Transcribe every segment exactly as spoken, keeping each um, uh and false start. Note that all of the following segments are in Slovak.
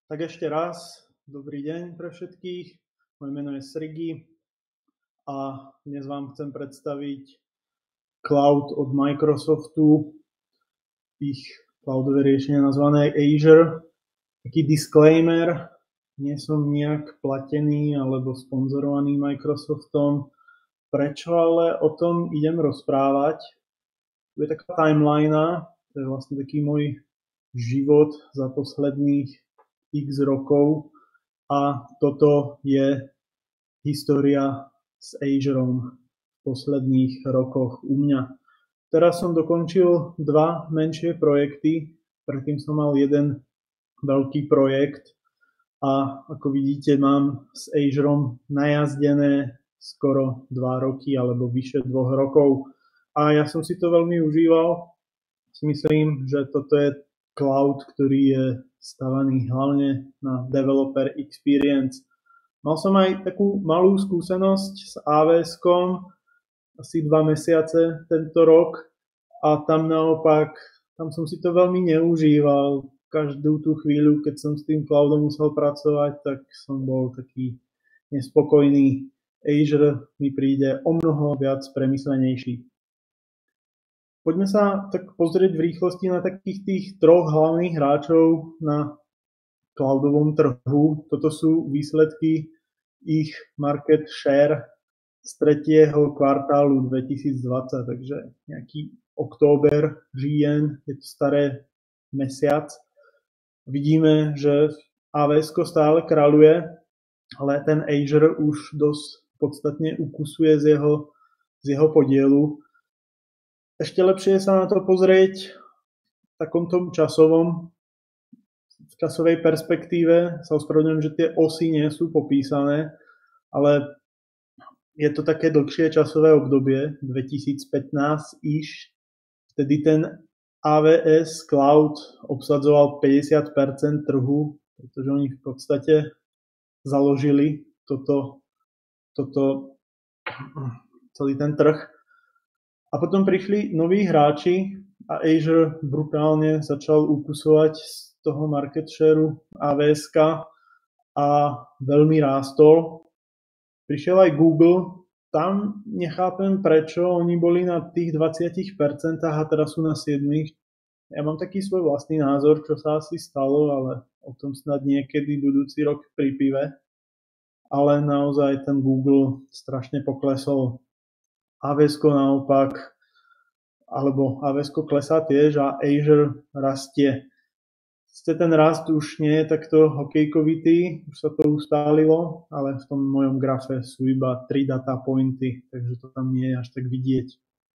Tak ešte raz, dobrý deň pre všetkých. Moje meno je Srigi a dnes vám chcem predstaviť cloud od Microsoftu, ich cloudové riešenie nazvané Azure. Taký disclaimer, nie som nejak platený alebo sponzorovaný Microsoftom. Prečo ale o tom idem rozprávať? Tu je taká timeline, to je vlastne taký môj život za posledných x rokov a toto je história s Azureom v posledných rokoch u mňa. Teraz som dokončil dva menšie projekty, predtým som mal jeden veľký projekt a ako vidíte mám s Azureom najazdené skoro dva roky alebo vyše dvoch rokov a ja som si to veľmi užíval. Si myslím, že toto je cloud, ktorý je stavaný hlavne na developer experience. Mal som aj takú malú skúsenosť s á vé eskom, asi dva mesiace tento rok a tam naopak, tam som si to veľmi neužíval. Každú tú chvíľu, keď som s tým cloudom musel pracovať, tak som bol taký nespokojný. Azure mi príde o mnoho viac premyslenejší. Poďme sa tak pozrieť v rýchlosti na takých tých troch hlavných hráčov na cloudovom trhu. Toto sú výsledky ich market share z tretieho kvartálu dvetisícdvadsať, takže nejaký október, říjen, je to staré mesiac. Vidíme, že á vé esko stále kráľuje, ale ten Azure už dosť podstatne ukusuje z jeho, z jeho podielu. Ešte lepšie je sa na to pozrieť v takom tom časovom, v časovej perspektíve. Sa ospravedlňujem, že tie osy nie sú popísané, ale je to také dlhšie časové obdobie, dvetisícpätnásť iš. Vtedy ten á vé es Cloud obsadzoval päťdesiat percent trhu, pretože oni v podstate založili toto, toto celý ten trh. A potom prišli noví hráči a Azure brutálne začal ukusovať z toho market shareu á vé eska a veľmi rástol. Prišiel aj Google, tam nechápem prečo, oni boli na tých dvadsať percent a teraz sú na sedem. Ja mám taký svoj vlastný názor, čo sa asi stalo, ale o tom snad niekedy budúci rok pri pive. Ale naozaj ten Google strašne poklesol. á vé esko naopak, alebo á vé esko klesá tiež a Azure rastie. Sice ten rast už nie je takto hokejkovitý, už sa to ustálilo, ale v tom mojom grafe sú iba tri data pointy, takže to tam nie je až tak vidieť.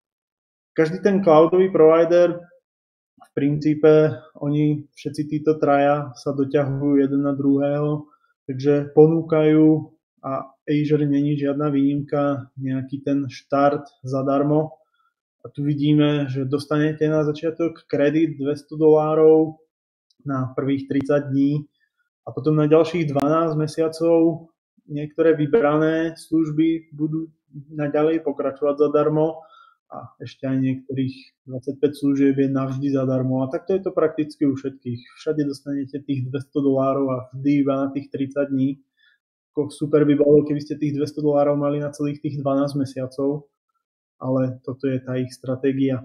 Každý ten cloudový provider, v princípe oni všetci títo traja sa doťahujú jeden na druhého, takže ponúkajú a Azure není žiadna výnimka, nejaký ten štart zadarmo. A tu vidíme, že dostanete na začiatok kredit dvesto dolárov na prvých tridsať dní a potom na ďalších dvanásť mesiacov niektoré vybrané služby budú naďalej pokračovať zadarmo a ešte aj niektorých dvadsaťpäť služieb je navždy zadarmo. A takto je to prakticky u všetkých. Všade dostanete tých dvesto dolárov a vždy iba na tých tridsať dní. Super by bolo, keby ste tých dvesto dolárov mali na celých tých dvanásť mesiacov, ale toto je tá ich stratégia.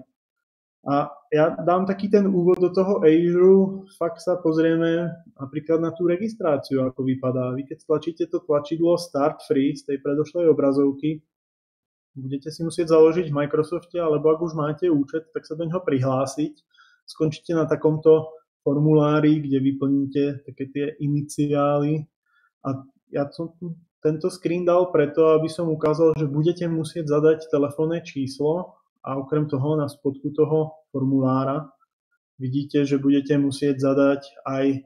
A ja dám taký ten úvod do toho Azure, fakt sa pozrieme napríklad na tú registráciu, ako vypadá. Vy keď stlačíte to tlačidlo Start Free z tej predošlej obrazovky, budete si musieť založiť v Microsofte, alebo ak už máte účet, tak sa do neho prihlásiť. Skončíte na takomto formulári, kde vyplníte také tie iniciály a ja som tento screen dal preto, aby som ukázal, že budete musieť zadať telefónne číslo a okrem toho na spodku toho formulára vidíte, že budete musieť zadať aj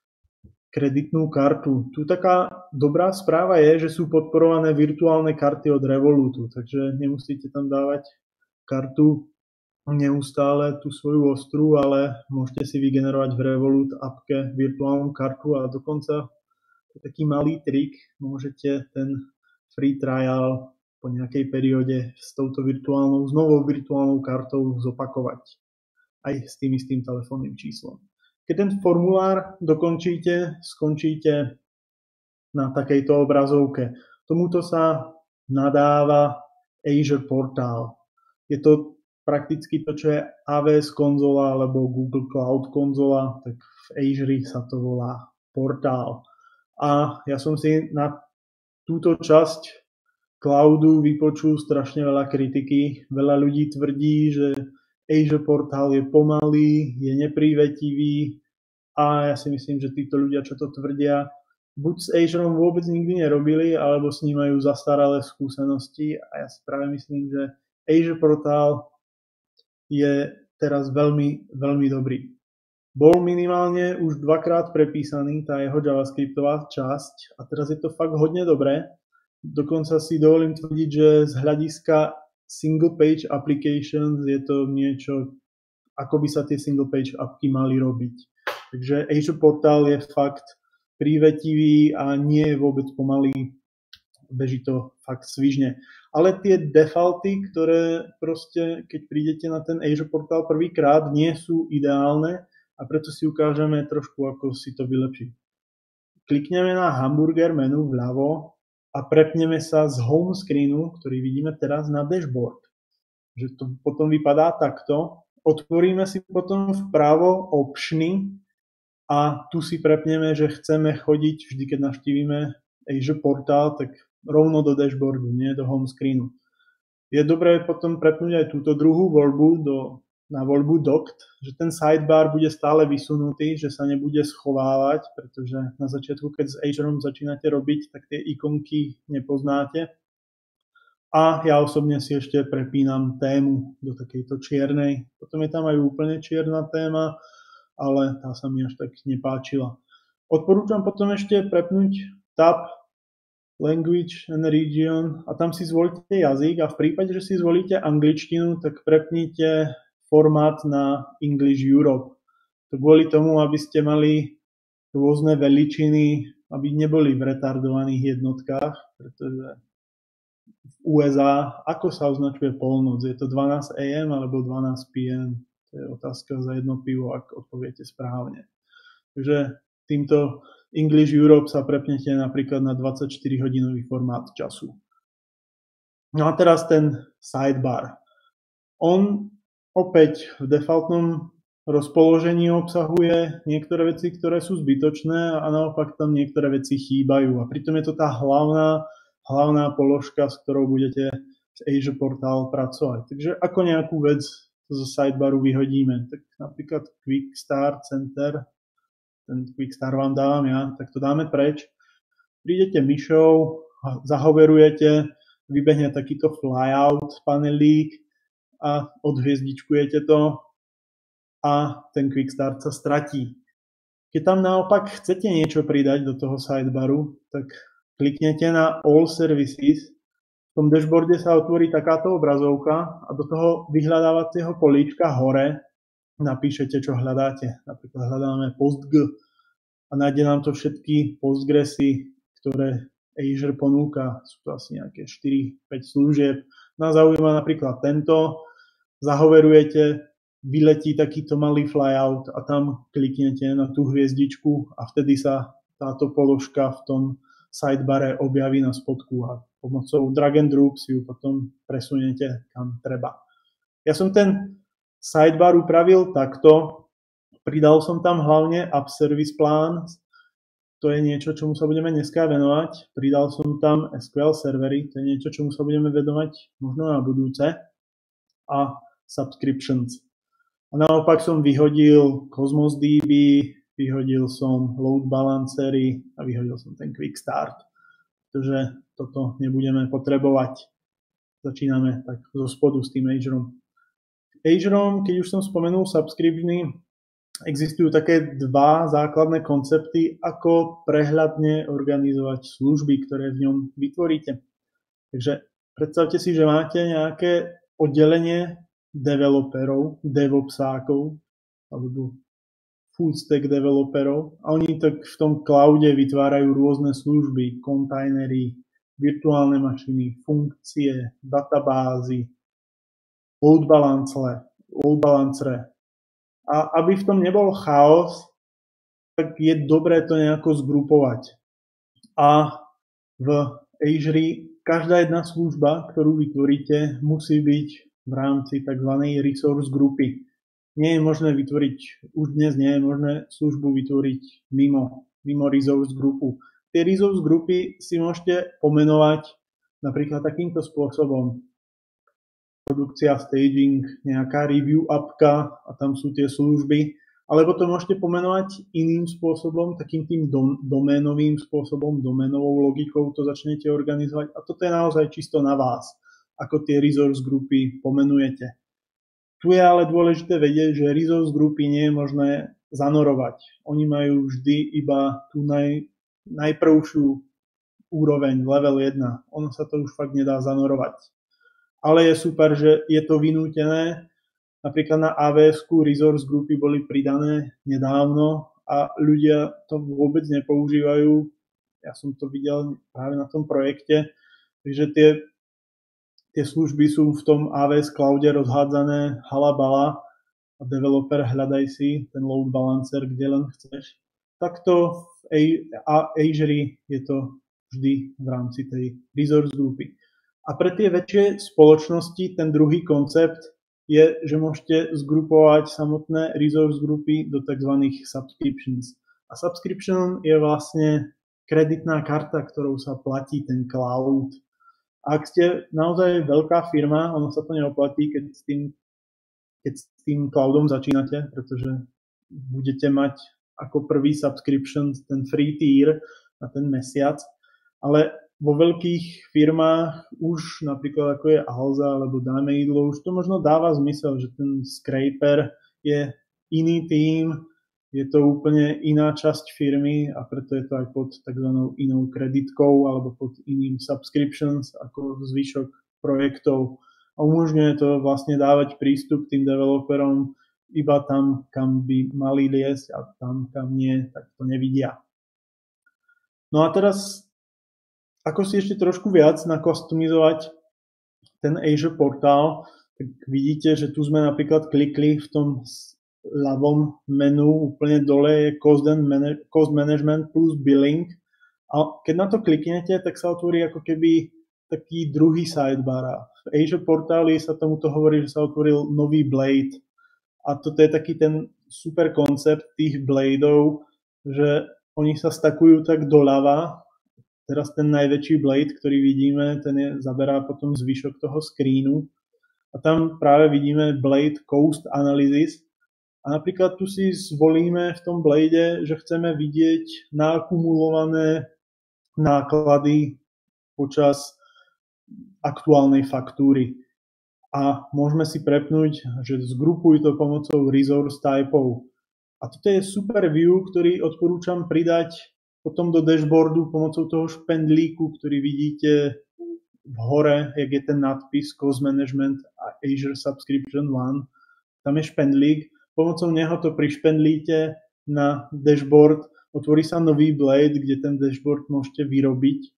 kreditnú kartu. Tu taká dobrá správa je, že sú podporované virtuálne karty od Revolutu, takže nemusíte tam dávať kartu neustále tú svoju ostru, ale môžete si vygenerovať v Revolut appke virtuálnu kartu a dokonca taký malý trik, môžete ten free trial po nejakej perióde s touto virtuálnou, s novou virtuálnou kartou zopakovať aj s tým istým telefónnym číslom. Keď ten formulár dokončíte, skončíte na takejto obrazovke. Tomuto sa nadáva Azure Portal. Je to prakticky to, čo je á vé es konzola alebo Google Cloud konzola, tak v Azure sa to volá portál. A ja som si na túto časť cloudu vypočul strašne veľa kritiky. Veľa ľudí tvrdí, že Azure Portal je pomalý, je neprivetivý a ja si myslím, že títo ľudia, čo to tvrdia, buď s Azureom vôbec nikdy nerobili, alebo s ním majú zastaralé skúsenosti a ja si práve myslím, že Azure Portal je teraz veľmi, veľmi dobrý. Bol minimálne už dvakrát prepísaný, tá jeho javascriptová časť a teraz je to fakt hodne dobré. Dokonca si dovolím tvrdiť, že z hľadiska single page applications je to niečo, ako by sa tie single page appky mali robiť. Takže Azure Portal je fakt prívetivý a nie je vôbec pomalý, beží to fakt svižne. Ale tie defaulty, ktoré proste, keď prídete na ten Azure Portal prvýkrát, nie sú ideálne a preto si ukážeme trošku, ako si to vylepšiť. Klikneme na hamburger menu vľavo a prepneme sa z home screenu, ktorý vidíme teraz, na dashboard. Že to potom vypadá takto. Otvoríme si potom vpravo optiony a tu si prepneme, že chceme chodiť, vždy keď navštívime Azure Portal, tak rovno do dashboardu, nie do home screenu. Je dobré potom prepnúť aj túto druhú voľbu do, na voľbu Docked, že ten sidebar bude stále vysunutý, že sa nebude schovávať, pretože na začiatku, keď s Azureom začínate robiť, tak tie ikonky nepoznáte. A ja osobne si ešte prepínam tému do takejto čiernej. Potom je tam aj úplne čierna téma, ale tá sa mi až tak nepáčila. Odporúčam potom ešte prepnúť tab Language and Region a tam si zvolíte jazyk a v prípade, že si zvolíte angličtinu, tak prepnite formát na English Europe. To kvôli tomu, aby ste mali rôzne veličiny, aby neboli v retardovaných jednotkách, pretože v ú es á, ako sa označuje polnoc? Je to dvanásť á em alebo dvanásť pé em? To je otázka za jedno pivo, ak odpoviete správne. Takže týmto English Europe sa prepnete napríklad na dvadsaťštyri hodinový formát času. No a teraz ten sidebar. On opäť v defaultnom rozpoložení obsahuje niektoré veci, ktoré sú zbytočné a naopak tam niektoré veci chýbajú. A pritom je to tá hlavná, hlavná položka, s ktorou budete z Azure Portal pracovať. Takže ako nejakú vec zo sidebaru vyhodíme, tak napríklad Quick Start Center, ten Quick Start vám dávam ja, tak to dáme preč. Prídete myšou, zahoverujete, vybehne takýto flyout panelík a odhviezdičkujete to a ten Quick Start sa stratí. Keď tam naopak chcete niečo pridať do toho sidebaru, tak kliknete na All Services. V tom dashboarde sa otvorí takáto obrazovka a do toho vyhľadávacieho políčka hore napíšete, čo hľadáte. Napríklad hľadáme PostG a nájde nám to všetky Postgresy, ktoré Azure ponúka. Sú to asi nejaké štyri päť služieb. Nás zaujíma napríklad tento. Zahoverujete, vyletí takýto malý flyout a tam kliknete na tú hviezdičku a vtedy sa táto položka v tom sidebare objaví na spodku a pomocou drag and drop si ju potom presuniete kam treba. Ja som ten sidebar upravil takto. Pridal som tam hlavne App Service plán. To je niečo, čomu sa budeme dneska venovať. Pridal som tam es kú el servery. To je niečo, čomu sa budeme venovať možno na budúce. A subscriptions. A naopak som vyhodil Cosmos dé bé, vyhodil som load balancery a vyhodil som ten Quick Start. Pretože toto nebudeme potrebovať. Začíname tak zo spodu s tým Azureom. Azureom, keď už som spomenul subscriptiony, existujú také dva základné koncepty, ako prehľadne organizovať služby, ktoré v ňom vytvoríte. Takže predstavte si, že máte nejaké oddelenie developerov, devopsákov, alebo full stack developerov a oni tak v tom cloude vytvárajú rôzne služby, kontajnery, virtuálne mašiny, funkcie, databázy, load balancere, load balancere. A aby v tom nebol chaos, tak je dobré to nejako zgrupovať. A v Azure každá jedna služba, ktorú vytvoríte, musí byť v rámci tzv. Resource grupy. Nie je možné vytvoriť, už dnes nie je možné službu vytvoriť mimo, mimo resource grupu. Tie resource grupy si môžete pomenovať napríklad takýmto spôsobom. Produkcia, staging, nejaká review appka a tam sú tie služby. Alebo to môžete pomenovať iným spôsobom, takým tým dom, doménovým spôsobom, doménovou logikou to začnete organizovať. A toto je naozaj čisto na vás, ako tie resource grupy pomenujete. Tu je ale dôležité vedieť, že resource grupy nie je možné zanorovať. Oni majú vždy iba tú naj, najprvšiu úroveň, level jeden. Ono sa to už fakt nedá zanorovať. Ale je super, že je to vynútené. Napríklad na á vé esku resource grupy boli pridané nedávno a ľudia to vôbec nepoužívajú. Ja som to videl práve na tom projekte. Takže tie Tie služby sú v tom á vé es cloude rozhádzané halabala a developer hľadaj si ten load balancer, kde len chceš. Takto v Azure je to vždy v rámci tej resource grupy. A pre tie väčšie spoločnosti ten druhý koncept je, že môžete zgrupovať samotné resource grupy do tzv. Subscriptions. A subscription je vlastne kreditná karta, ktorou sa platí ten cloud. Ak ste naozaj veľká firma, ono sa to neoplatí, keď s tým, keď s tým cloudom začínate, pretože budete mať ako prvý subscription ten free tier na ten mesiac, ale vo veľkých firmách už napríklad ako je Alza alebo Dáme Jídlo, už to možno dáva zmysel, že ten scraper je iný tím, je to úplne iná časť firmy a preto je to aj pod takzvanou inou kreditkou alebo pod iným subscriptions ako zvyšok projektov. A umožňuje to vlastne dávať prístup tým developerom iba tam, kam by mali liesť a tam, kam nie, tak to nevidia. No a teraz, ako si ešte trošku viac nakustomizovať ten Azure portál, tak vidíte, že tu sme napríklad klikli v tom ľavom menu úplne dole je cost, and manage, cost management plus billing a keď na to kliknete, tak sa otvorí ako keby taký druhý sidebar. V Azure portáli sa tomuto hovorí, že sa otvoril nový blade a toto je taký ten super koncept tých bladeov, že oni sa stakujú tak doľava. Teraz ten najväčší blade, ktorý vidíme, ten je, zaberá potom zvyšok toho screenu a tam práve vidíme blade cost analysis. A napríklad tu si zvolíme v tom blade, že chceme vidieť naakumulované náklady počas aktuálnej faktúry. A môžeme si prepnúť, že zgrupuj to pomocou resource typov. A toto je super view, ktorý odporúčam pridať potom do dashboardu pomocou toho špendlíku, ktorý vidíte v hore, jak je ten nadpis Cost Management a Azure Subscription one. Tam je špendlík. Pomocou neho to prišpendlíte na dashboard, otvorí sa nový blade, kde ten dashboard môžete vyrobiť.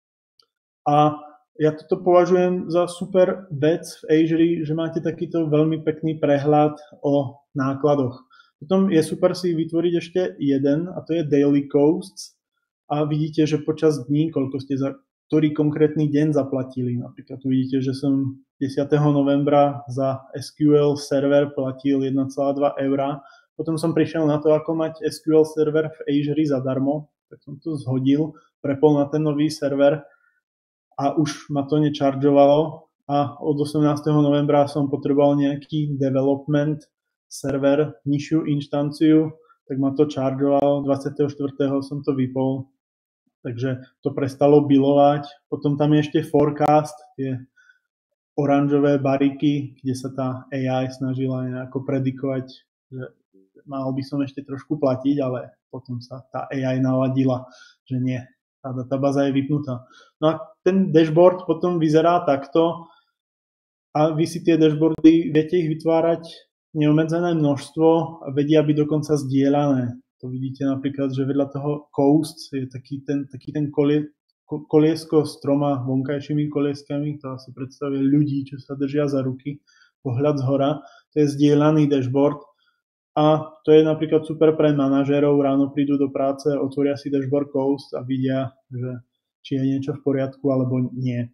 A ja toto považujem za super vec v Azure, že máte takýto veľmi pekný prehľad o nákladoch. Potom je super si vytvoriť ešte jeden, a to je daily costs. A vidíte, že počas dní, koľko ste za ktorý konkrétny deň zaplatili. Napríklad tu vidíte, že som desiateho novembra za es kú el server platil jeden celá dva eura. Potom som prišiel na to, ako mať es kú el server v Azure zadarmo, tak som to zhodil, prepol na ten nový server a už ma to nečaržovalo. A od osemnásteho novembra som potreboval nejaký development server, nižšiu inštanciu, tak ma to čaržovalo. dvadsiateho štvrtého som to vypol. Takže to prestalo bilovať. Potom tam je ešte forecast, tie oranžové bariky, kde sa tá á í snažila nejako predikovať, že mal by som ešte trošku platiť, ale potom sa tá á í naladila, že nie, tá databáza je vypnutá. No a ten dashboard potom vyzerá takto a vy si tie dashboardy viete ich vytvárať neobmedzené množstvo a vedia byť dokonca zdieľané. To vidíte napríklad, že vedľa toho coast je taký ten, taký ten kolie, koliesko s troma vonkajšími kolieskami, to asi predstavuje ľudí, čo sa držia za ruky, pohľad z hora. To je zdieľaný dashboard A to je napríklad super pre manažérov, ráno prídu do práce, otvoria si Dashboard Coast a vidia, že či je niečo v poriadku alebo nie.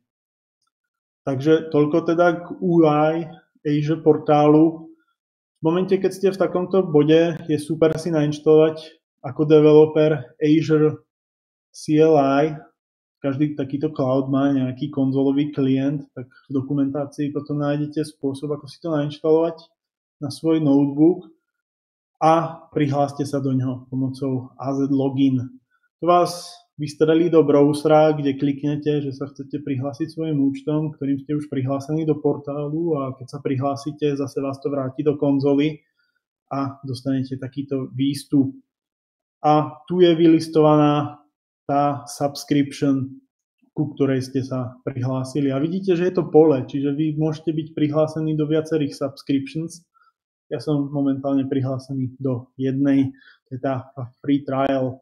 Takže toľko teda k ú í Azure portálu. V momente, keď ste v takomto bode, je super si nainštalovať ako developer Azure C L I. Každý takýto cloud má nejaký konzolový klient, tak v dokumentácii potom nájdete spôsob, ako si to nainštalovať na svoj notebook a prihláste sa do ňoho pomocou á zet Login. To vás vystrelí do browsera, kde kliknete, že sa chcete prihlásiť svojim účtom, ktorým ste už prihlásení do portálu, a keď sa prihlásite, zase vás to vráti do konzoly a dostanete takýto výstup. A tu je vylistovaná tá subscription, ku ktorej ste sa prihlásili. A vidíte, že je to pole, čiže vy môžete byť prihlásení do viacerých subscriptions. Ja som momentálne prihlásený do jednej, to je tá free trial.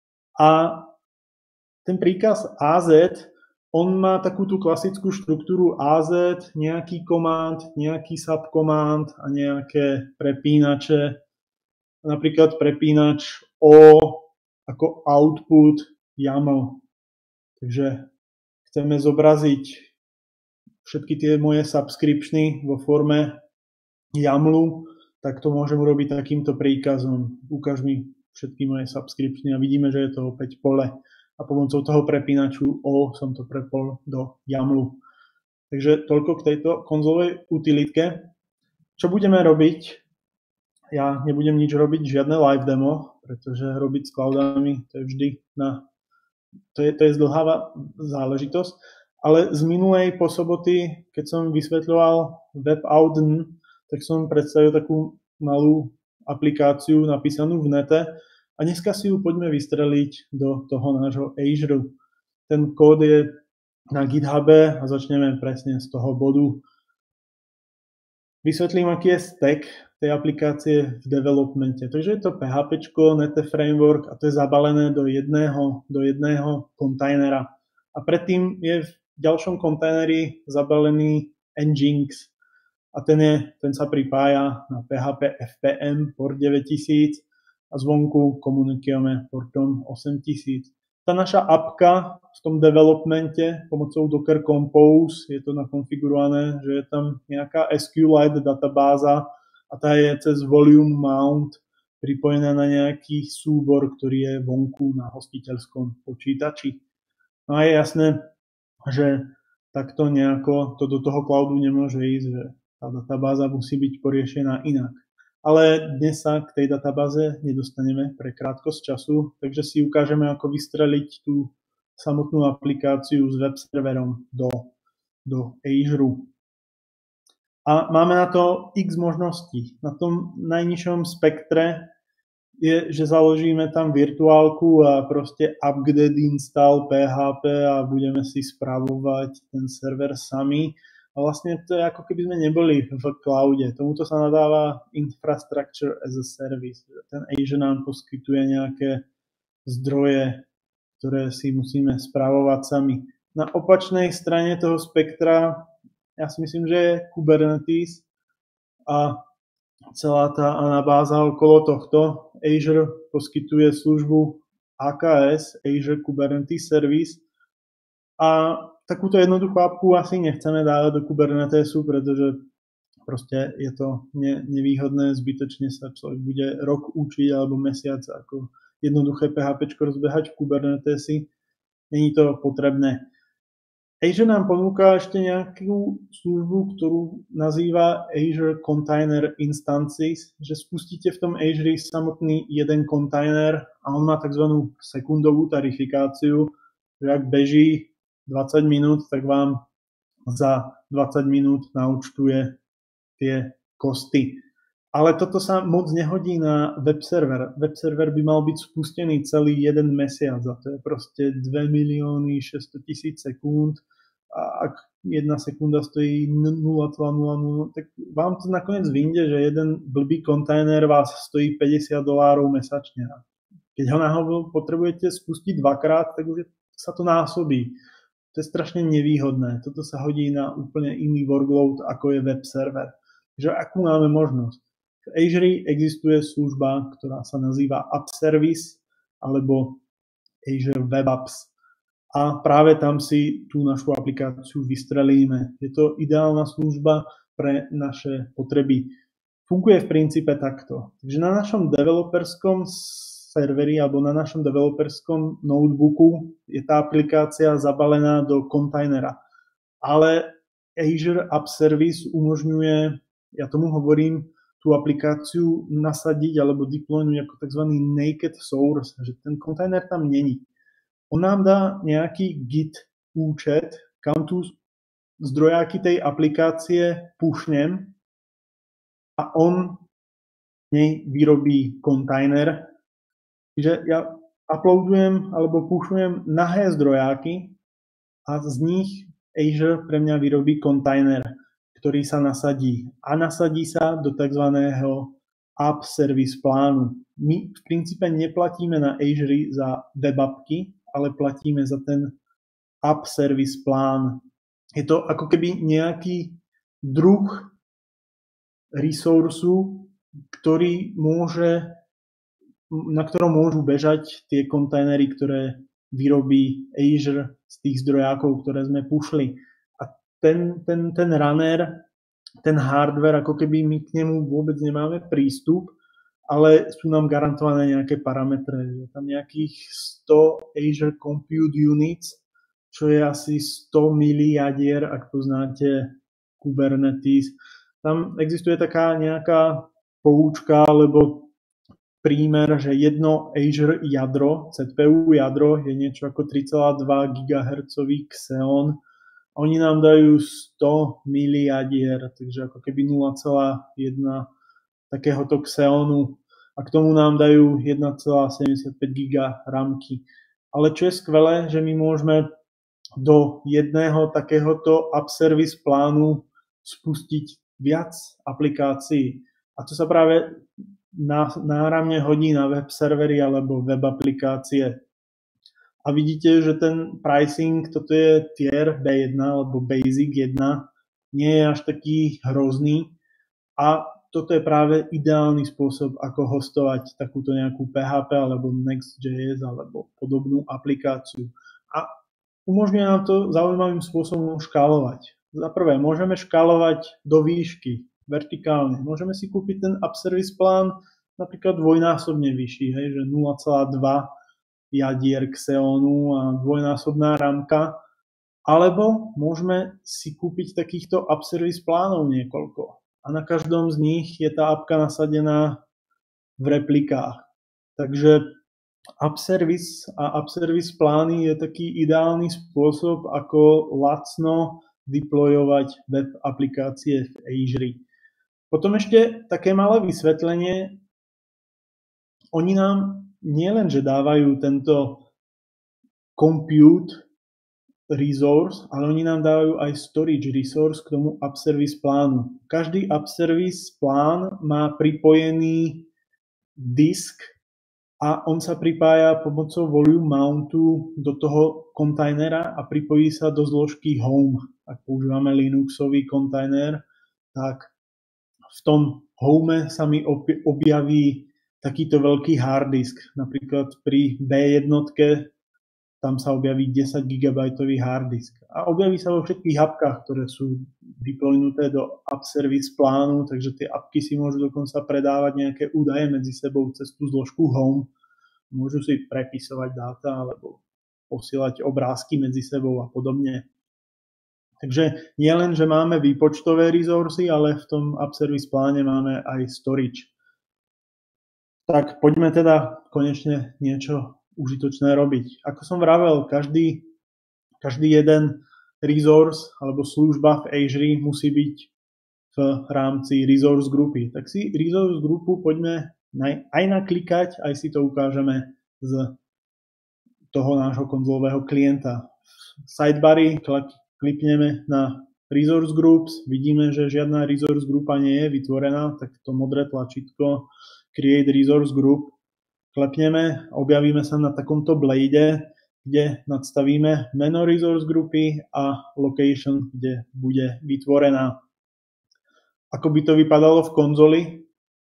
A ten príkaz á zet, on má takú tú klasickú štruktúru á zet, nejaký command, nejaký subcommand a nejaké prepínače. Napríklad prepínač O ako output YAML. Takže chceme zobraziť všetky tie moje subscriptiony vo forme YAMLu, tak to môžem urobiť takýmto príkazom. Ukáž mi všetky moje subscriptiony a vidíme, že je to opäť pole. A pomocou toho prepínaču O som to prepol do YAMLu. Takže toľko k tejto konzolovej utilitke. Čo budeme robiť? Ja nebudem nič robiť, žiadne live demo, pretože robiť s cloudami to je vždy na... To je, to je zdlhavá záležitosť. Ale z minulej po soboty, keď som vysvetľoval WebAuthn, tak som predstavil takú malú aplikáciu napísanú v nete a dneska si ju poďme vystreliť do toho nášho Azure. Ten kód je na GitHube a začneme presne z toho bodu. Vysvetlím, aký je stack tej aplikácie v developmente. Takže je to PHPčko, Nete framework a to je zabalené do jedného, do jedného kontajnera. A predtým je v ďalšom kontajneri zabalený Nginx. A ten, je, ten sa pripája na P H P F P M port deväťtisíc a zvonku komunikujeme portom osemtisíc. Tá naša apka v tom developmente pomocou Docker Compose je to nakonfigurované, že je tam nejaká SQLite databáza a tá je cez volume mount pripojená na nejaký súbor, ktorý je vonku na hostiteľskom počítači. No a je jasné, že takto nejako to do toho cloudu nemôže ísť, že tá databáza musí byť poriešená inak. Ale dnes sa k tej databáze nedostaneme pre krátkosť času, takže si ukážeme, ako vystreliť tú samotnú aplikáciu s web serverom do, do Azure. A máme na to x možností. Na tom najnižšom spektre je, že založíme tam virtuálku a proste upgrade install P H P a budeme si spravovať ten server sami. A vlastne to je ako keby sme neboli v cloude. Tomuto sa nadáva Infrastructure as a Service. Ten Azure nám poskytuje nejaké zdroje, ktoré si musíme spravovať sami. Na opačnej strane toho spektra ja si myslím, že je Kubernetes a celá tá anabáza okolo tohto. Azure poskytuje službu á ká es, Azure Kubernetes Service, a takúto jednoduchú apku asi nechceme dávať do Kubernetesu, pretože proste je to ne, nevýhodné, zbytočne sa človek bude rok učiť alebo mesiac ako jednoduché PHPčko rozbehať v Kubernetesi. Není to potrebné. Azure nám ponúka ešte nejakú službu, ktorú nazýva Azure Container Instances, že spustíte v tom Azure samotný jeden kontajner a on má tzv. Sekundovú tarifikáciu, že ak beží dvadsať minút, tak vám za dvadsať minút naúčtuje tie kosty. Ale toto sa moc nehodí na web server. Web server by mal byť spustený celý jeden mesiac a to je proste dva milióny šesťsto tisíc sekúnd. A ak jedna sekunda stojí nula celá nula nula, tak vám to nakoniec vyjde, že jeden blbý kontajner vás stojí päťdesiat dolárov mesačne. Keď ho náhodou potrebujete spustiť dvakrát, tak už sa to násobí. To je strašne nevýhodné. Toto sa hodí na úplne iný workload, ako je web server. Takže akú máme možnosť? V Azure existuje služba, ktorá sa nazýva App Service alebo Azure Web Apps. A práve tam si tú našu aplikáciu vystrelíme. Je to ideálna služba pre naše potreby. Funguje v princípe takto. Takže na našom developerskom serveri alebo na našom developerskom notebooku je tá aplikácia zabalená do kontajnera. Ale Azure App Service umožňuje, ja tomu hovorím, tú aplikáciu nasadiť alebo deploynúť ako tzv. Naked source, že ten kontajner tam není. On nám dá nejaký Git účet, kam tu zdrojáky tej aplikácie pušnem a on nej vyrobí kontajner. Čiže ja uploadujem alebo pušujem nahé zdrojáky a z nich Azure pre mňa vyrobí kontajner, ktorý sa nasadí. A nasadí sa do tzv. App Service plánu. My v princípe neplatíme na Azure za web appky, ale platíme za ten App Service plán. Je to ako keby nejaký druh resourcu, ktorý môže, na ktorom môžu bežať tie kontajnery, ktoré vyrobí Azure z tých zdrojákov, ktoré sme pušli. A ten, ten, ten runner, ten hardware, ako keby my k nemu vôbec nemáme prístup, ale sú nám garantované nejaké parametre. Je tam nejakých sto Azure Compute Units, čo je asi sto miliardier, ak poznáte Kubernetes. Tam existuje taká nejaká poučka, alebo prímer, že jedno Azure jadro, cé pé ú jadro, je niečo ako tri celé dva gigahertzový Xeon. Oni nám dajú sto miliardier, takže ako keby nula celá jedna takéhoto Xeonu a k tomu nám dajú jedna celá sedemdesiatpäť giga ramky. Ale čo je skvelé, že my môžeme do jedného takéhoto App Service plánu spustiť viac aplikácií. A to sa práve náramne hodí na web servery alebo web aplikácie. A vidíte, že ten pricing, toto je tier bé jeden alebo Basic jeden, nie je až taký hrozný a toto je práve ideálny spôsob, ako hostovať takúto nejakú pé há pé alebo Next.js alebo podobnú aplikáciu. A umožňuje nám to zaujímavým spôsobom škálovať. Za prvé, môžeme škálovať do výšky, vertikálne. Môžeme si kúpiť ten App Service plán napríklad dvojnásobne vyšší, hej, že nula celá dva jadier Xeonu a dvojnásobná ramka. Alebo môžeme si kúpiť takýchto App Service plánov niekoľko. A na každom z nich je tá apka nasadená v replikách. Takže App Service a App Service plány je taký ideálny spôsob, ako lacno deployovať web aplikácie v Azure. Potom ešte také malé vysvetlenie. Oni nám nielenže dávajú tento compute resource, ale oni nám dávajú aj storage resource k tomu App Service plánu. Každý App Service plán má pripojený disk a on sa pripája pomocou volume mountu do toho kontajnera a pripojí sa do zložky home. Ak používame Linuxový kontajner, tak v tom home sa mi objaví takýto veľký hard disk. Napríklad pri bé jeden tam sa objaví desať gigabajtový hard disk. A objaví sa vo všetkých apkách, ktoré sú deploynuté do App Service plánu, takže tie apky si môžu dokonca predávať nejaké údaje medzi sebou cez tú zložku home. Môžu si prepisovať dáta alebo posielať obrázky medzi sebou a podobne. Takže nie len, že máme výpočtové resursy, ale v tom App Service pláne máme aj storage. Tak poďme teda konečne niečo užitočné robiť. Ako som vravel, každý, každý jeden resource alebo služba v Azure musí byť v rámci resource grupy. Tak si resource grupu poďme aj naklikať, aj si to ukážeme z toho nášho konzolového klienta. V sidebary klikneme na resource groups, vidíme, že žiadna resource grupa nie je vytvorená, tak to modré tlačítko create resource group klepneme, objavíme sa na takomto blade, kde nadstavíme meno resource grupy a location, kde bude vytvorená. Ako by to vypadalo v konzoli?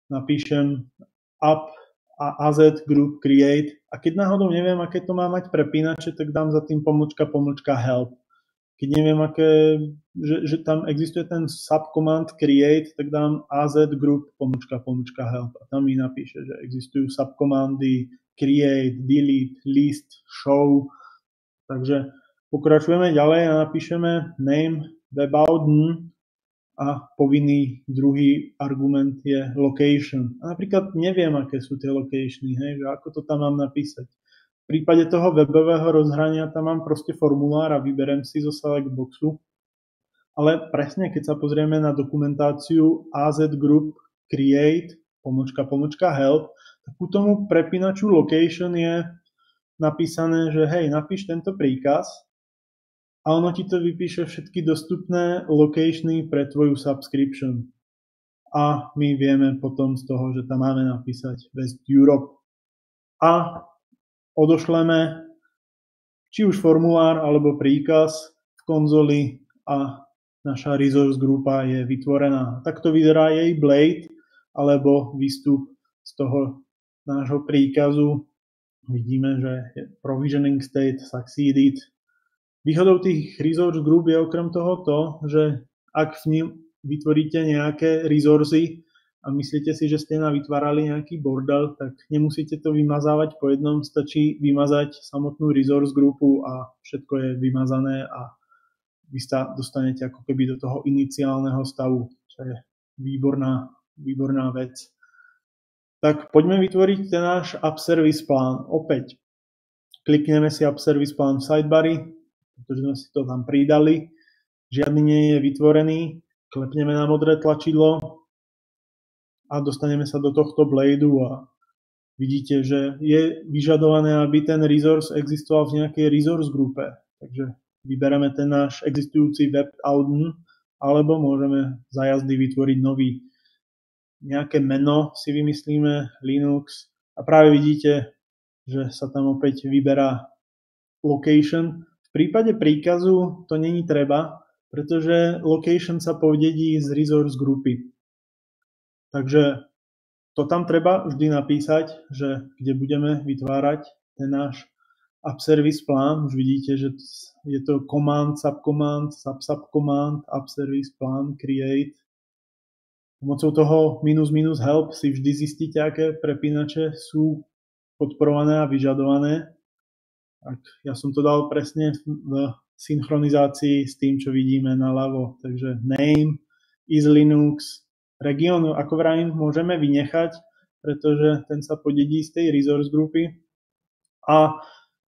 napíšem app a az group create a keď náhodou neviem, aké to má mať prepínače, tak dám za tým pomlčka, pomlčka help. Keď neviem, aké, že, že tam existuje ten subcommand create, tak dám az group pomlčka, pomlčka help a tam mi napíše, že existujú subcommandy create, delete, list, show. Takže pokračujeme ďalej a napíšeme name webauden a povinný druhý argument je location. A napríklad neviem, aké sú tie locationy, hej, že ako to tam mám napísať. V prípade toho webového rozhrania tam mám proste formulár a vyberem si zo select boxu. Ale presne, keď sa pozrieme na dokumentáciu az group create, pomočka, pomočka help, tak u tomu prepínaču location je napísané, že hej, napíš tento príkaz a ono ti to vypíše všetky dostupné locationy pre tvoju subscription. A my vieme potom z toho, že tam máme napísať West Europe. A odošleme či už formulár alebo príkaz v konzoli a naša resource grupa je vytvorená. Takto vyzerá jej blade alebo výstup z toho nášho príkazu. Vidíme, že je provisioning state succeeded. Výhodou tých resource group je okrem toho to, že ak v ním vytvoríte nejaké resursy a myslíte si, že ste navytvárali nejaký bordel, tak nemusíte to vymazávať po jednom, stačí vymazať samotnú resource grupu a všetko je vymazané a vy sa dostanete ako keby do toho iniciálneho stavu, čo je výborná, výborná vec. Tak poďme vytvoriť ten náš app service plán. Opäť klikneme si app service plán v sidebari, pretože sme si to tam pridali. Žiadny nie je vytvorený. Klepneme na modré tlačidlo a dostaneme sa do tohto bladeu a vidíte, že je vyžadované, aby ten resource existoval v nejakej resource grupe. Takže vybereme ten náš existujúci webauden alebo môžeme za jazdy vytvoriť nový. Nejaké meno si vymyslíme, Linux a práve vidíte, že sa tam opäť vyberá location. V prípade príkazu to není treba, pretože location sa podedí z resource grupy. Takže to tam treba vždy napísať, že kde budeme vytvárať ten náš app service plán. Už vidíte, že je to command, subcommand, sub-subcommand, app service plán, create. Pomocou toho minus minus help si vždy zistíte, aké prepínače sú podporované a vyžadované. Tak ja som to dal presne v synchronizácii s tým, čo vidíme naľavo. Takže name, is Linux, region, ako vravím, môžeme vynechať, pretože ten sa podedí z tej resource grupy. A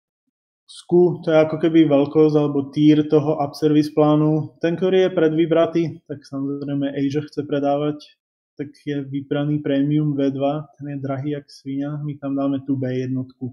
sku, to je ako keby veľkosť alebo tier toho app service plánu. Ten, ktorý je predvybratý, tak samozrejme Azure chce predávať, tak je vybraný Premium vé dva, ten je drahý jak svinia, my tam dáme tú bé jednotku.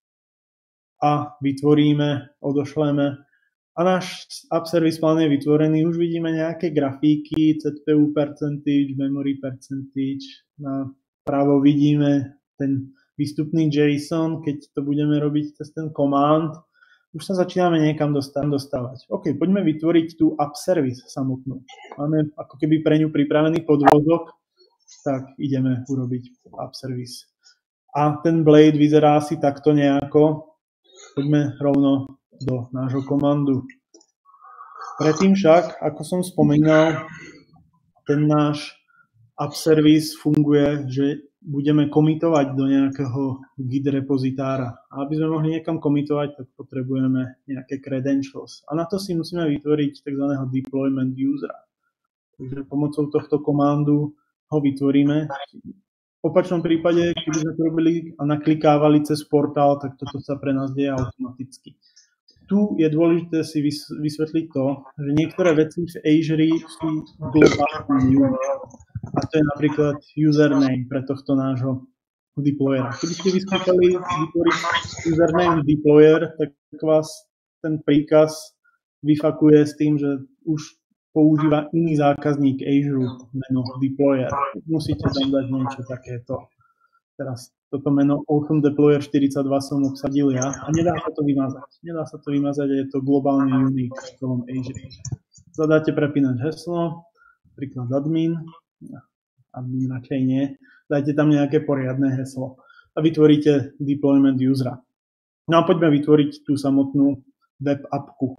A vytvoríme, odošleme. A náš app service plán je vytvorený, už vidíme nejaké grafíky, cé pé ú percentage, memory percentage, napravo vidíme ten výstupný JSON, keď to budeme robiť cez ten command, už sa začíname niekam dostávať. OK, poďme vytvoriť tú app service samotnú. Máme ako keby pre ňu pripravený podvozok, tak ideme urobiť app service. A ten blade vyzerá asi takto nejako. Poďme rovno do nášho komandu. Predtým však, ako som spomínal, ten náš app service funguje, že budeme komitovať do nejakého Git repozitára. A aby sme mohli niekam komitovať, tak potrebujeme nejaké credentials. A na to si musíme vytvoriť tzv. Deployment usera. Takže pomocou tohto komandu ho vytvoríme. V opačnom prípade, keby sme to robili a naklikávali cez portál, tak toto sa pre nás deje automaticky. Tu je dôležité si vysvetliť to, že niektoré veci v Azure sú globálne. A to je napríklad username pre tohto nášho deployera. Keby ste vyskúšali vytvoriť username deployer, tak vás ten príkaz vyfakuje s tým, že už používa iný zákazník Azure meno deployer. Musíte tam dať niečo takéto. Teraz toto meno Ocean Deployer štyridsaťdva som obsadil ja a nedá sa to vymazať. Nedá sa to vymazať a je to globálne unique v celom Azure. Zadáte prepínať heslo, príklad admin, admin radšej nie, dajte tam nejaké poriadne heslo a vytvoríte deployment usera. No a poďme vytvoriť tú samotnú web appku.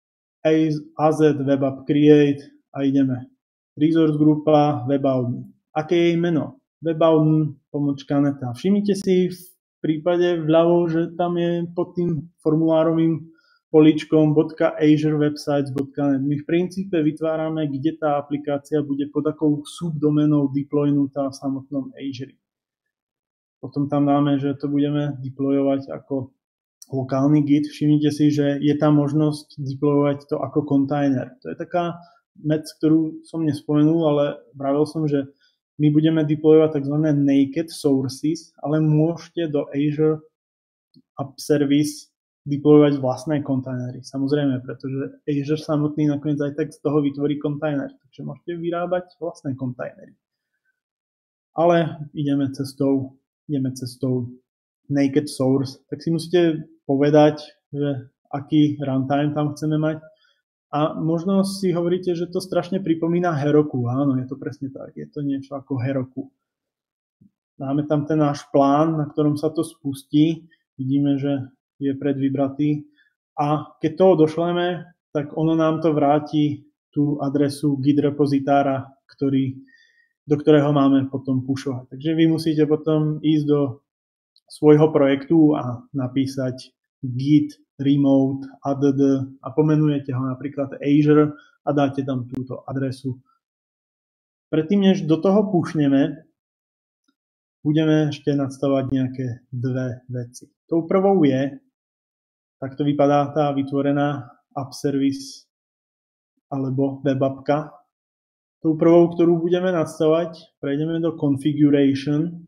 A Z web app create a ideme. Resource grupa webout. Aké je jej meno? Webout pomočka neta. Všimnite si v prípade vľavo, že tam je pod tým formulárovým poličkom .azure websites.net. My v princípe vytvárame, kde tá aplikácia bude pod akou subdomenou deploynutá v samotnom Azure. Potom tam dáme, že to budeme deployovať ako lokálny git. Všimnite si, že je tam možnosť deployovať to ako kontajner. To je taká vec, ktorú som nespomenul, ale vravil som, že my budeme deployovať tzv. Naked sources, ale môžete do Azure App Service deployovať vlastné kontajnery. Samozrejme, pretože Azure samotný nakoniec aj tak z toho vytvorí kontajner, takže môžete vyrábať vlastné kontajnery. Ale ideme cestou, ideme cestou naked source, tak si musíte povedať, že aký runtime tam chceme mať. A možno si hovoríte, že to strašne pripomína Heroku. Áno, je to presne tak. Je to niečo ako Heroku. Dáme tam ten náš plán, na ktorom sa to spustí. Vidíme, že je predvybratý. A keď to odošleme, tak ono nám to vráti tú adresu git repozitára, ktorý, do ktorého máme potom pušovať. Takže vy musíte potom ísť do svojho projektu a napísať git remote add a pomenujete ho napríklad Azure a dáte tam túto adresu. Predtým, než do toho pušneme, budeme ešte nastavať nejaké dve veci. Tou prvou je, takto vypadá tá vytvorená app service alebo web appka. Tou prvou, ktorú budeme nastavať, prejdeme do configuration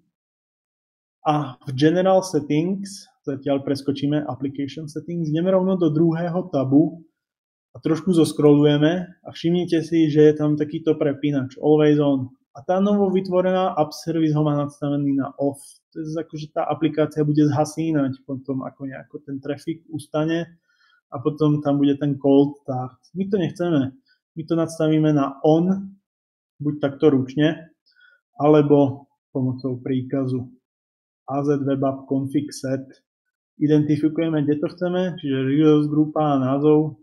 a v general settings, zatiaľ preskočíme application settings, ideme rovno do druhého tabu a trošku zoskrolujeme a všimnite si, že je tam takýto prepínač always on. A tá novo vytvorená app service ho má nastavený na off. To je ako, že tá aplikácia bude zhasínať potom, ako nejako ten trafik ustane a potom tam bude ten cold start. My to nechceme. My to nastavíme na on, buď takto ručne, alebo pomocou príkazu az web app config set. Identifikujeme, kde to chceme, čiže resource grupa a názov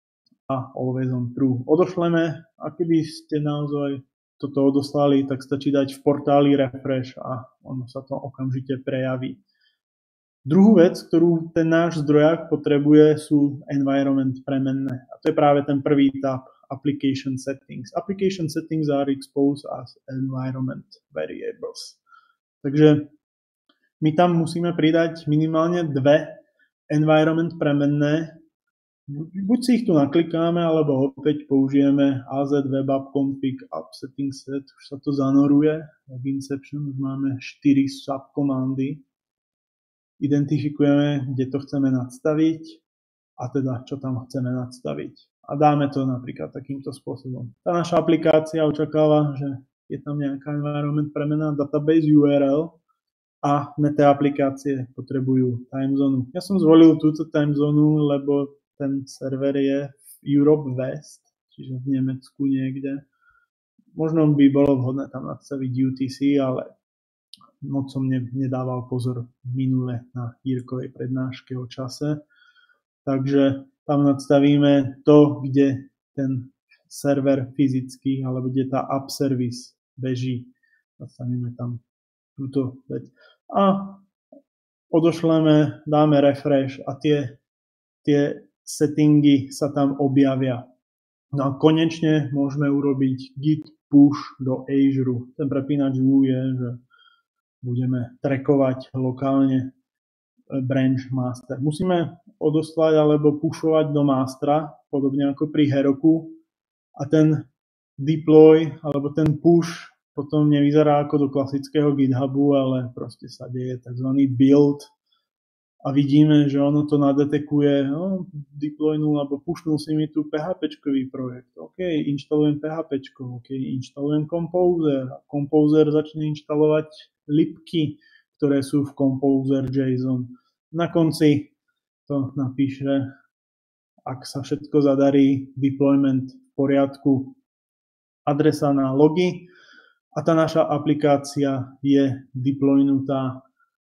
a always on true. Odošleme a keby ste naozaj toto odoslali, tak stačí dať v portáli refresh a ono sa to okamžite prejaví. Druhú vec, ktorú ten náš zdrojak potrebuje, sú environment premenné. A to je práve ten prvý tab, application settings. Application settings are exposed as environment variables. Takže my tam musíme pridať minimálne dve environment premenné. Buď si ich tu naklikáme, alebo opäť použijeme az web app config app setting set. Už sa to zanoruje. V Inception už máme štyri subkomandy. Identifikujeme, kde to chceme nadstaviť a teda, čo tam chceme nadstaviť. A dáme to napríklad takýmto spôsobom. Tá naša aplikácia očakáva, že je tam nejaká environment premená database U R L a neté aplikácie potrebujú timezónu. Ja som zvolil túto timezónu, lebo ten server je v Europe West, čiže v Nemecku niekde. Možno by bolo vhodné tam nadstaviť U T C, ale moc som nedával pozor minule na Jirkovej prednáške o čase. Takže tam nadstavíme to, kde ten server fyzický, alebo kde tá app service beží. Nadstavíme tam túto vec. A odošleme, dáme refresh a tie, tie settingy sa tam objavia. No a konečne môžeme urobiť git push do Azure. Ten prepínač U je, že budeme trackovať lokálne branch master. Musíme odoslať alebo pushovať do mastera, podobne ako pri Heroku. A ten deploy alebo ten push potom nevyzerá ako do klasického GitHubu, ale proste sa deje tzv. Build a vidíme, že ono to nadetekuje, no, deploynul alebo pushnul si mi tu PHPčkový projekt. OK, inštalujem PHPčko, OK, inštalujem Composer a Composer začne inštalovať libky, ktoré sú v Composer JSON. Na konci to napíše, ak sa všetko zadarí, deployment v poriadku, adresa na logy a tá naša aplikácia je deploynutá.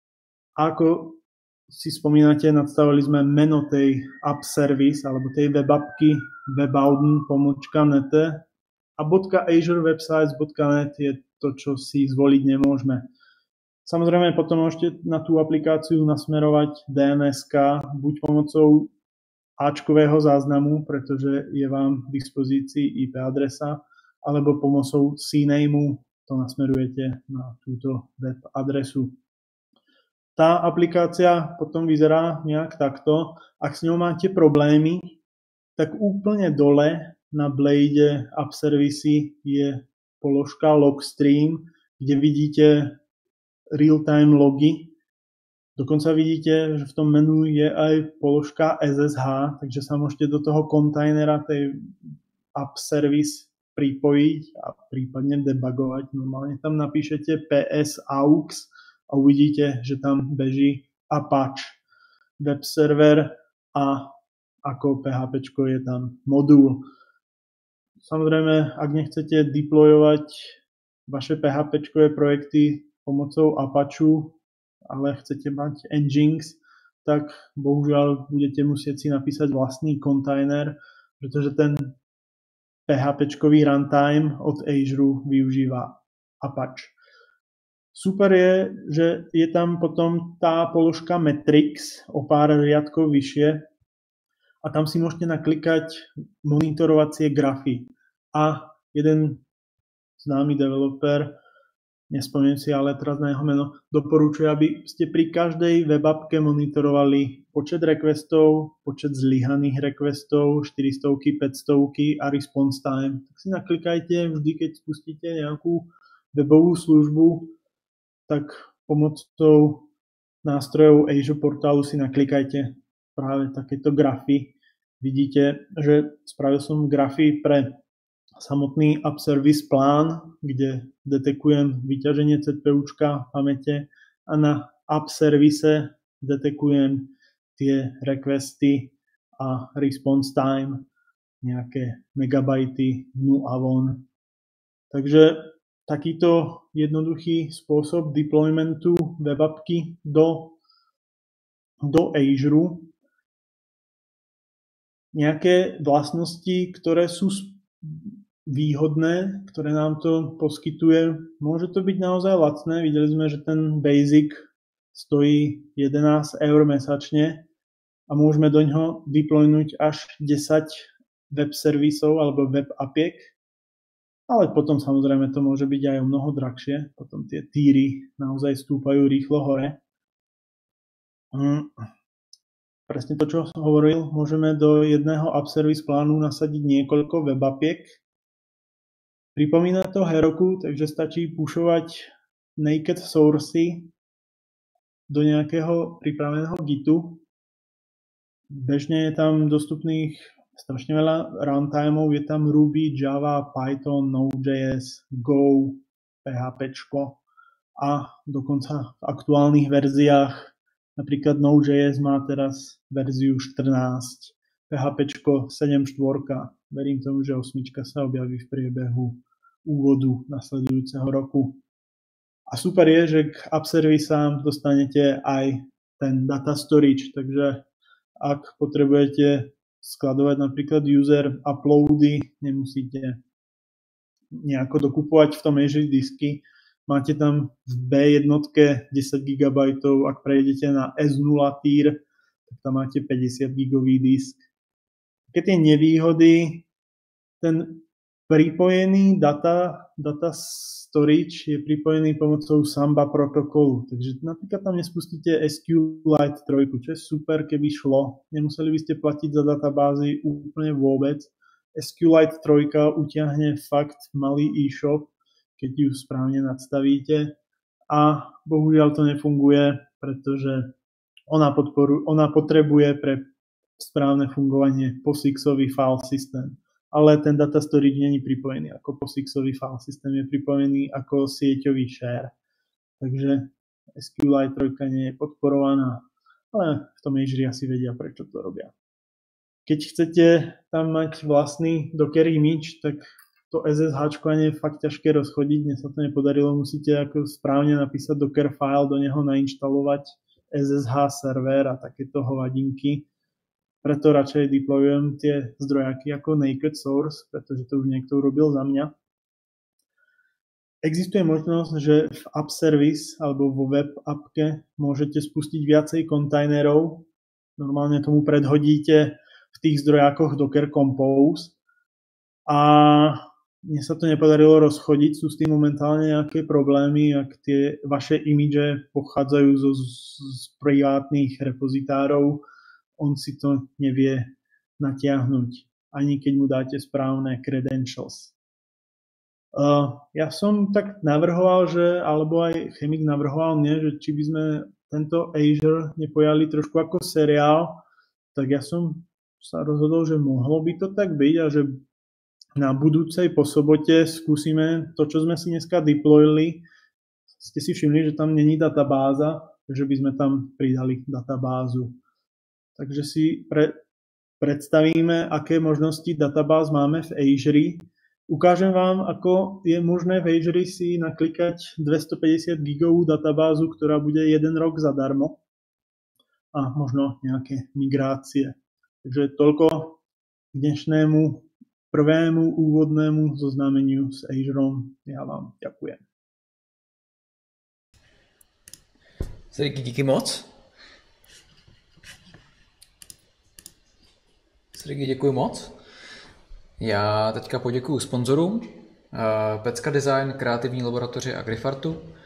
Ako si spomínate, nadstavili sme meno tej app service alebo tej web appky webauden pomočka nete a .azurewebsites.net je to, čo si zvoliť nemôžeme. Samozrejme, potom môžete na tú aplikáciu nasmerovať dé en es ká buď pomocou áčkového záznamu, pretože je vám k dispozícii í pé adresa, alebo pomocou C name to nasmerujete na túto web adresu. Tá aplikácia potom vyzerá nejak takto. Ak s ňou máte problémy, tak úplne dole na Blade App Service je položka Logstream, kde vidíte real-time logy. Dokonca vidíte, že v tom menu je aj položka es es há, takže sa môžete do toho kontajnera tej App Service pripojiť a prípadne debugovať. Normálne tam napíšete ps aux a uvidíte, že tam beží Apache web server a ako PHPčko je tam modul. Samozrejme, ak nechcete deployovať vaše PHPčkové projekty pomocou Apache, ale chcete mať Nginx, tak bohužiaľ budete musieť si napísať vlastný kontajner, pretože ten PHPčkový runtime od Azure využíva Apache. Super je, že je tam potom tá položka Metrics o pár riadkov vyššie a tam si môžete naklikať monitorovacie grafy. A jeden známy developer, nespomínam si ale teraz na jeho meno, doporučuje, aby ste pri každej web appke monitorovali počet requestov, počet zlyhaných requestov, štyristo, päťsto a response time. Tak si naklikajte vždy, keď spustíte nejakú webovú službu, tak pomocou nástrojov Azure portálu si naklikajte práve takéto grafy. Vidíte, že spravil som grafy pre samotný App Service plán, kde detekujem vyťaženie CPUčka, pamäte a na App Service detekujem tie requesty a response time, nejaké megabajty dnu a von. Takže takýto jednoduchý spôsob deploymentu web appky do, do Azure. Nejaké vlastnosti, ktoré sú výhodné, ktoré nám to poskytuje. Môže to byť naozaj lacné. Videli sme, že ten basic stojí jedenásť eur mesačne a môžeme do ňoho deploynúť až desať web servisov alebo web appiek. Ale potom samozrejme to môže byť aj o mnoho drahšie. Potom tie týry naozaj stúpajú rýchlo hore. Mm. Presne to, čo som hovoril, môžeme do jedného App Service plánu nasadiť niekoľko web appiek. Pripomína to Heroku, takže stačí pušovať naked sourcey do nejakého pripraveného Gitu. Bežne je tam dostupných strašne veľa runtimeov, je tam Ruby, Java, Python, Node.js, Go, PHPčko a dokonca v aktuálnych verziách napríklad Node.js má teraz verziu štrnásť, PHPčko sedem štyri. Verím tomu, že osmička sa objaví v priebehu úvodu nasledujúceho roku. A super je, že k App Serviceám dostanete aj ten data storage, takže ak potrebujete skladovať napríklad user uploady, nemusíte nejako dokupovať v tom Azure disky. Máte tam v bé jednotke desať gigabajtov, ak prejdete na es nula tier, tak tam máte päťdesiat gigový disk. Keď tie nevýhody, ten pripojený data, data storage je pripojený pomocou Samba protokolu. Takže napríklad tam nespustíte SQLite tri, čo je super, keby šlo. Nemuseli by ste platiť za databázy úplne vôbec. SQLite tri utiahne fakt malý e-shop, keď ju správne nadstavíte. A bohužiaľ to nefunguje, pretože ona, podporu, ona potrebuje pre správne fungovanie POSIXový file systém. Ale ten data storage nie je pripojený ako POSIXový file systém, je pripojený ako sieťový share. Takže SQLite tri nie je podporovaná, ale v tom Azure asi vedia, prečo to robia. Keď chcete tam mať vlastný Docker image, tak to es es háčkovanie je fakt ťažké rozchodiť, mne sa to nepodarilo, musíte ako správne napísať docker file, do neho nainštalovať es es há server a takéto hovadinky. Preto radšej deployujem tie zdrojáky ako naked source, pretože to už niekto urobil za mňa. Existuje možnosť, že v app service alebo vo web appke môžete spustiť viacej kontajnerov. Normálne tomu predhodíte v tých zdrojákoch Docker Compose. A mne sa to nepodarilo rozchodiť, sú s tým momentálne nejaké problémy, ak tie vaše imidže pochádzajú zo, z privátnych repozitárov, on si to nevie natiahnuť, ani keď mu dáte správne credentials. Uh, ja som tak navrhoval, že, alebo aj chemik navrhoval mne, že či by sme tento Azure nepojali trošku ako seriál, tak ja som sa rozhodol, že mohlo by to tak byť a že na budúcej po sobote skúsime to, čo sme si dneska deployili. Ste si všimli, že tam není databáza, takže by sme tam pridali databázu. Takže si pre, predstavíme, aké možnosti databáz máme v Azure. Ukážem vám, ako je možné v Azure si naklikať dvestopäťdesiat gigovú databázu, ktorá bude jeden rok zadarmo a možno nejaké migrácie. Takže toľko k dnešnému prvému úvodnému zoznámeniu s Azurom. Já vám ďakujem. Sergej, díky moc. Sergej, děkuji moc. Já teďka poděkuju sponzorům. Pecka Design, Kreativní laboratoře a Grifartu.